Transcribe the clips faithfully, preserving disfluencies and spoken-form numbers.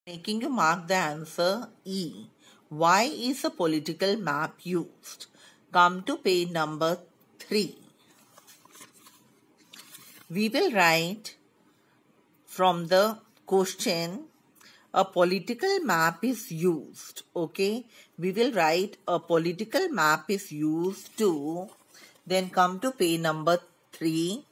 Making you mark the answer E. Why is a political map used? Come to page number three. We will write from the question, a political map is used. Okay, we will write a political map is used to, then come to page number three.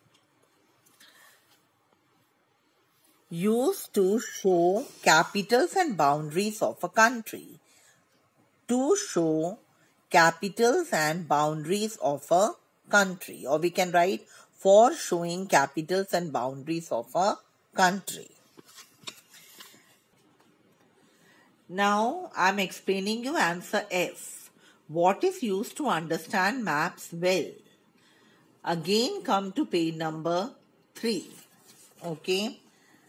Used to show capitals and boundaries of a country. To show capitals and boundaries of a country. Or we can write for showing capitals and boundaries of a country. Now I am explaining you answer F. What is used to understand maps well? Again come to page number three. Okay.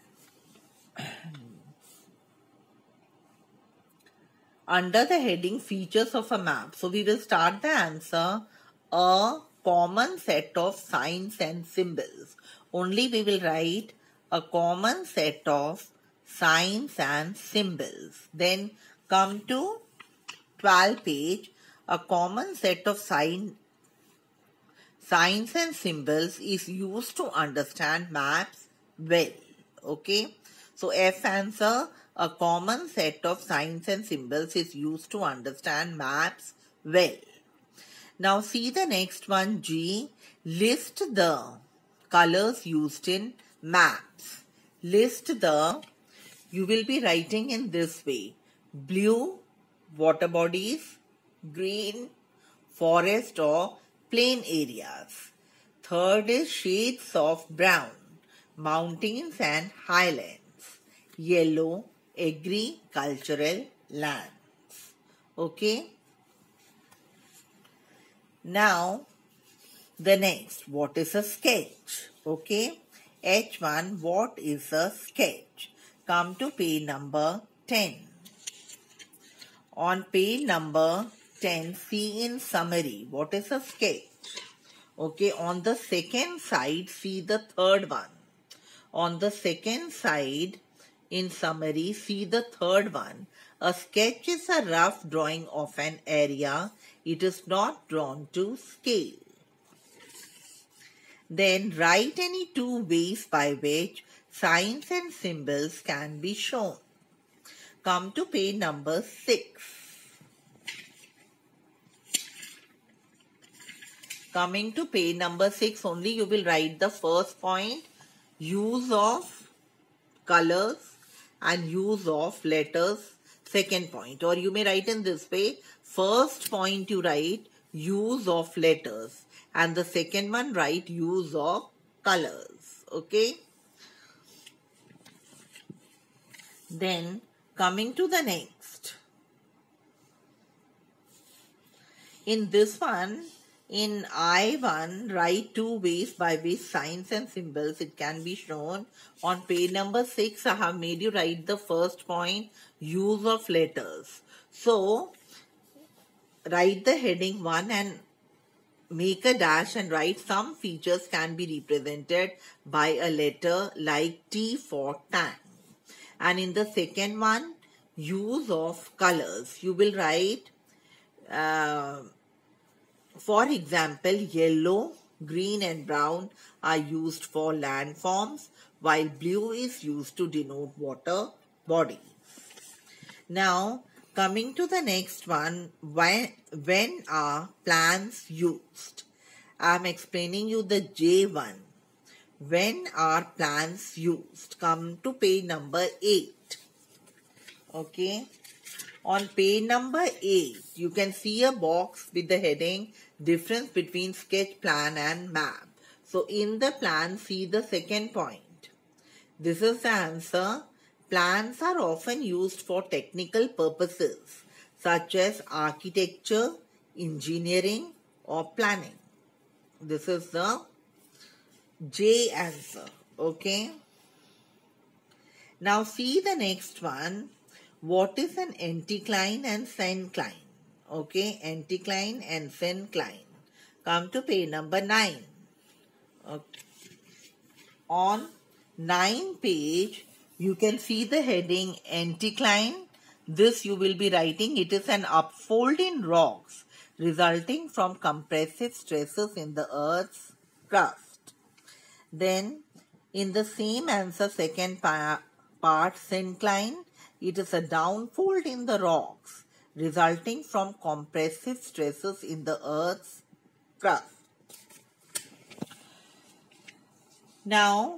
Under the heading features of a map. So we will start the answer, a common set of signs and symbols. Only we will write a common set of signs and symbols. Then come to twelfth page. A common set of sign, signs and symbols is used to understand maps well. Okay. So F answer, a common set of signs and symbols is used to understand maps well. Now see the next one, G. List the colors used in maps. List the, you will be writing in this way. Blue, water bodies. Green, forest or plain areas. Third is shades of brown, mountains and highlands. Yellow, agricultural lands. Okay. Now, the next, what is a sketch? Okay. H one, what is a sketch? Come to page number ten. On page number ten, see in summary, what is a sketch? Okay. On the second side, see the third one. On the second side, in summary, see the third one. A sketch is a rough drawing of an area. It is not drawn to scale. Then write any two ways by which signs and symbols can be shown. Come to page number six. Coming to page number six, only you will write the first point. Use of colors and use of letters, second point. Or you may write in this way, first point you write use of letters and the second one write use of colors. Okay. Then coming to the next. In this one, in I one, write two ways by which signs and symbols it can be shown. On page number six, I have made you write the first point, use of letters. So, write the heading one and make a dash and write some features can be represented by a letter like T for tank. And in the second one, use of colors. You will write... Uh, For example, yellow, green and brown are used for landforms, while blue is used to denote water bodies. Now, coming to the next one, when, when are plants used? I am explaining you the J one. When are plants used? Come to page number eight. Okay. On page number eight, you can see a box with the heading difference between sketch plan and map. So in the plan, see the second point. This is the answer. Plans are often used for technical purposes such as architecture, engineering or planning. This is the J answer. Okay. Now see the next one. What is an anticline and syncline? Okay, anticline and syncline. Come to page number nine. Okay. On ninth page, You can see the heading anticline. This you will be writing, it is an upfold in rocks resulting from compressive stresses in the earth's crust. Then in the same answer, second pa part, syncline, it is a downfold in the rocks resulting from compressive stresses in the earth's crust. Now,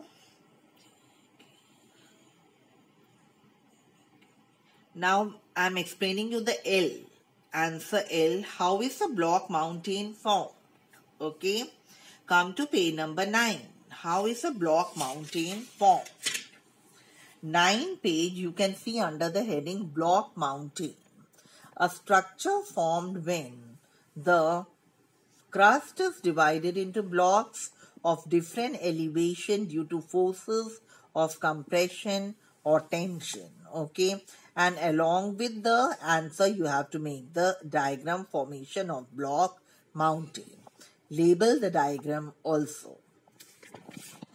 now I am explaining you the L. Answer L. How is a block mountain formed? Okay. Come to page number nine. How is a block mountain formed? Nine page you can see under the heading block mountain. A structure formed when the crust is divided into blocks of different elevation due to forces of compression or tension. Okay. And along with the answer, you have to make the diagram formation of block mountain. Label the diagram also.